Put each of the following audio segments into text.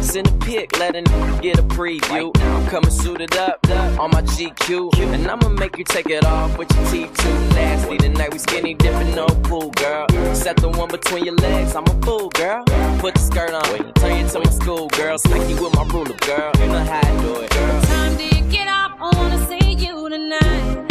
Send a pic, let a nigga get a preview. I'm coming suited up on my GQ, and I'ma make you take it off with your T2. Nasty tonight, we skinny dipping, no pool, girl. Set the one between your legs, I'm a fool, girl. Put the skirt on, turn you to my school, girl. Smack you with my ruler, girl. You know how I do it, girl. What time do you get up? I wanna see you tonight.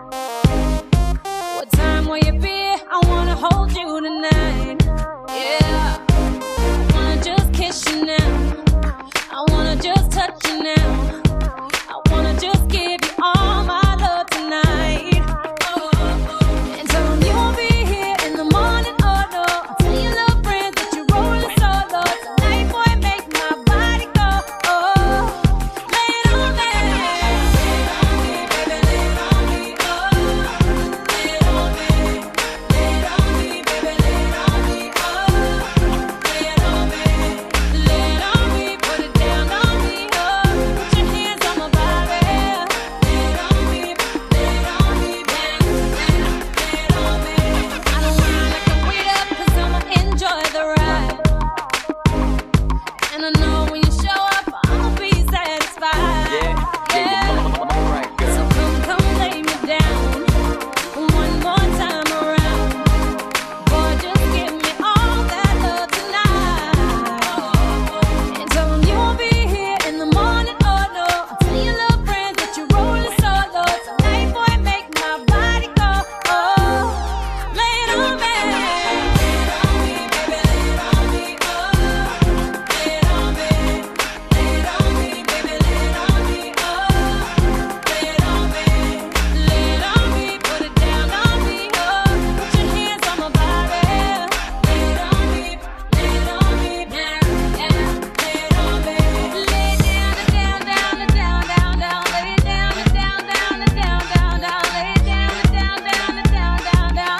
What time will you be? I wanna hold you tonight. Yeah, I wanna just kiss you now. I wanna just touch you now. I wanna just give you all my love tonight. And tell them you won't be here in the morning, oh no. Tell your little friends that you're rolling solo. Tonight, boy, make my body go, oh. Lay it on me. Lay it on me, baby, lay it on me, oh. Lay it on me. Lay it on me, baby, lay it on me, oh. Lay it on me. Lay it on me, put it down on me, oh. Put your hands on my body. Lay it on me, lay it on me, baby, lay it on me. I don't wanna let the weight up, 'cause I'ma enjoy the ride. And I know when you show up, I'ma be satisfied. Yeah, mama right, girl. So come lay me down one more time around. Boy, just give me all that love tonight. And tell them you won't be here in the morning, oh no. Tell your little friends that you're rolling solo. Tonight, boy, make my body go, oh. Lay it on me. Lay it on me, baby, lay it on me, oh. Lay it on me. Lay it on me, baby, lay it on me, oh. Lay it on me. Lay it on me, put it down on me, oh. Put your hands on my body. Lay it on me, lay it on me, yeah, yeah. Lay it on me. Lay it down, down, down, down, down, down. Lay it down, down, down, down, down, down. Lay it down, down, down, down, down, down.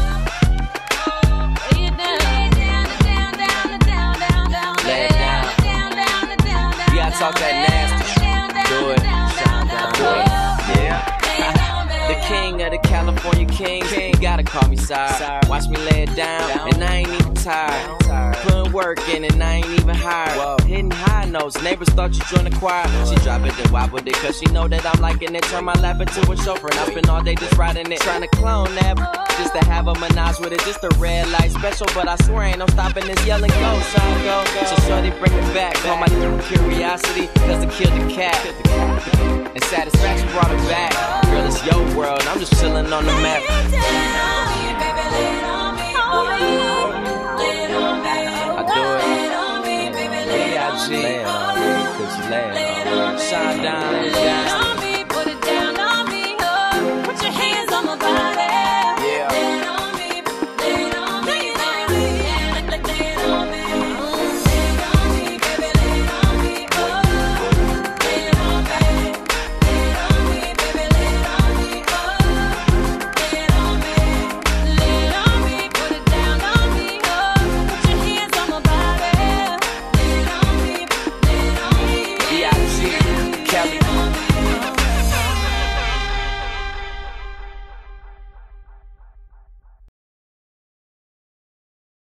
Lay it down, down, down, down, down, down. Lay it down. Down, down, down, down. You gotta talk that nasty shit. Do it. Do it. Yeah. The king of the California kings. You gotta call me sire. Watch me lay it down, and I ain't even tired. Putting work in, and I ain't even hired. Hitting high notes, neighbors thought you joined the choir. She drop it, then wobbled it, 'cause she know that I'm liking it. Turn my lap into a chauffeur, and I spend all day just riding it. Trying to clone that, just to have a menage with it. Just a red light special, but I swear ain't no stopping this yelling go, son, go. So shorty bring it back, call my curiosity, 'cause I killed the cat. And satisfaction brought it back. Girl, it's your world, I'm just chilling on the map. I do it. B.I.G. Lay it on me, 'cause you lay it on me. Shine down, down.